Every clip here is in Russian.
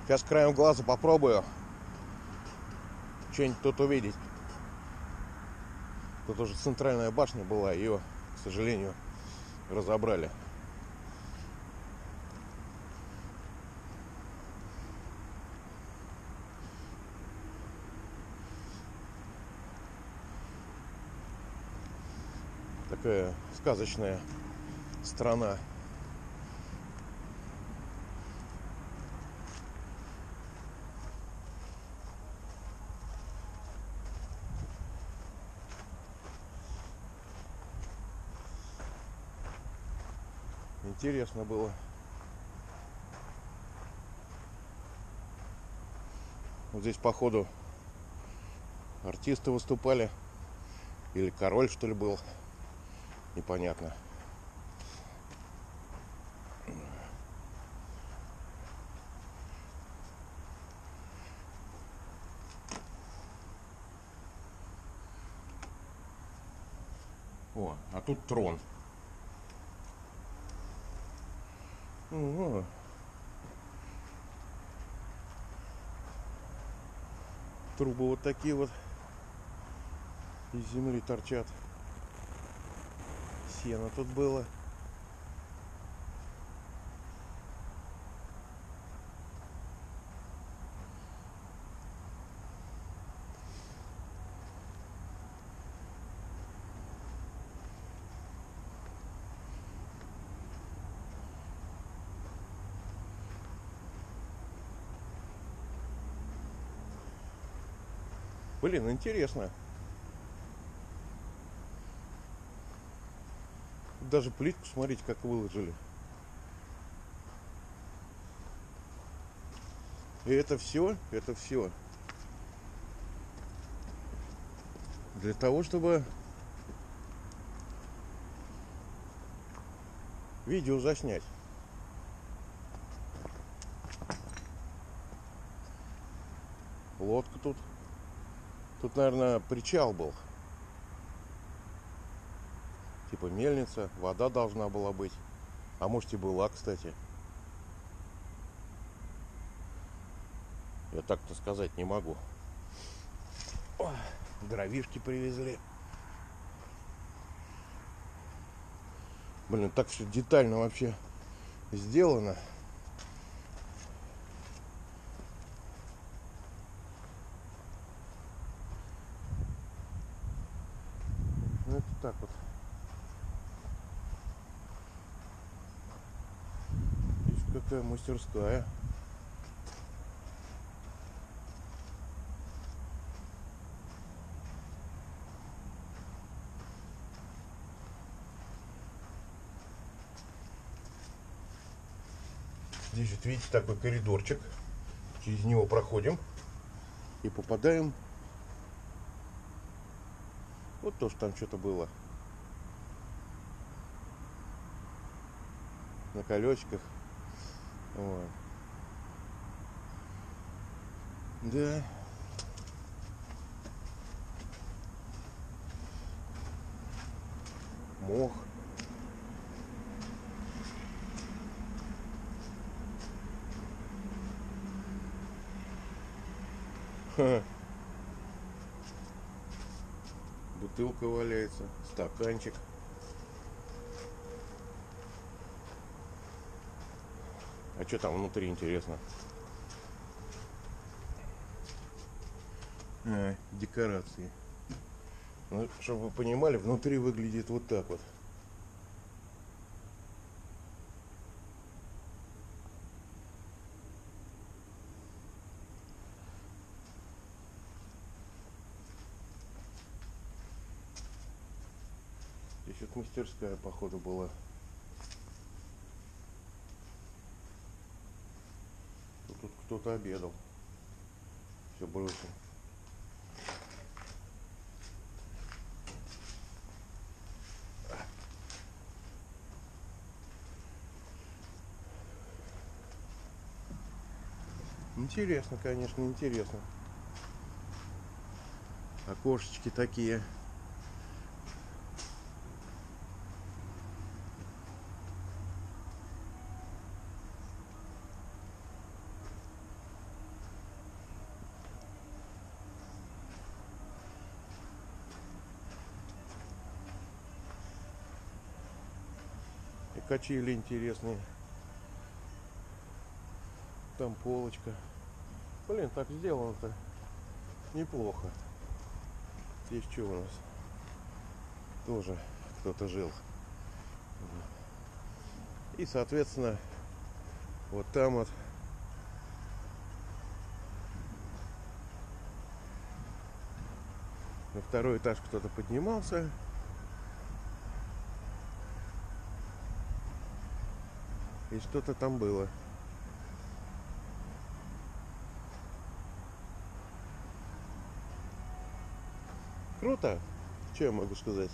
Сейчас краем глаза попробую что-нибудь тут увидеть. Тут уже центральная башня была, ее, к сожалению, разобрали. Такая сказочная страна. Интересно было. Вот здесь, походу, артисты выступали. Или король, что ли, был. Непонятно. О, а тут трон. Угу. Трубы вот такие вот из земли торчат. Сено тут было. Блин, интересно. Даже плитку, смотрите, как выложили. И это все для того, чтобы видео заснять. Лодка тут. Тут, наверное, причал был. Типа мельница, вода должна была быть. А может и была, кстати. Я так-то сказать не могу. Ой, дровишки привезли. Блин, так все детально вообще сделано. Ну, это так вот. Видишь, какая мастерская. Здесь вот, видите, такой коридорчик. Через него проходим и попадаем. Вот то, что там что-то было. На колесиках. Вот. Да. Мох. Ха. Бутылка валяется, стаканчик. А что там внутри, интересно? Декорации. Ну, чтобы вы понимали, внутри выглядит вот так вот. Здесь вот мастерская, походу, была. Тут кто-то обедал. Все бросил. Интересно, конечно, интересно. Окошечки такие. качели интересные. Там полочка. Блин, так сделано-то неплохо. Здесь что у нас? Тоже кто-то жил. И, соответственно, вот там вот на второй этаж кто-то поднимался. И что-то там было. Круто. Что я могу сказать?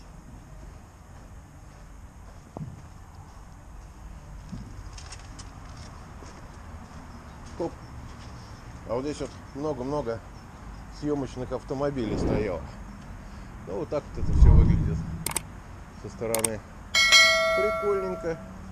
Хоп. А вот здесь вот много-много съемочных автомобилей стояло. Ну вот так вот это все выглядит со стороны. Прикольненько.